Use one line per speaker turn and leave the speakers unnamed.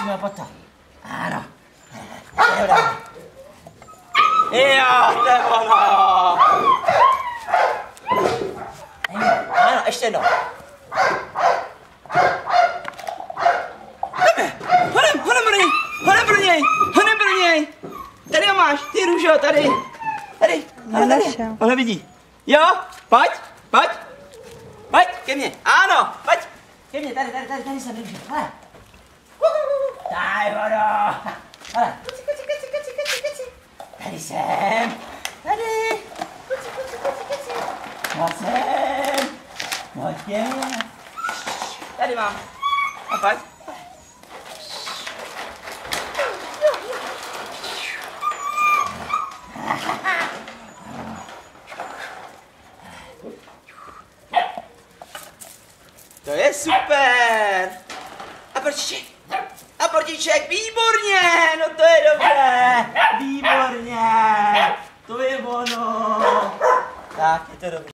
ho potom. Ano. Jo, to je ono. Ano, ještě jednou. Honem pro něj. Tady ho máš, ty růžo, tady. On ho vidí. Jo, pojď, ke mně, ano, pojď. Ke mně, tady jsem růžo, hele. Tady vodo. Hele, kuci. Tady jsem. Tady. Kuci. Pojď sem. Pojď ke mně. Tady mám. A pojď. To je super! A portiček, výborně! No to je dobré! Výborně! To je ono! Tak, je to dobré.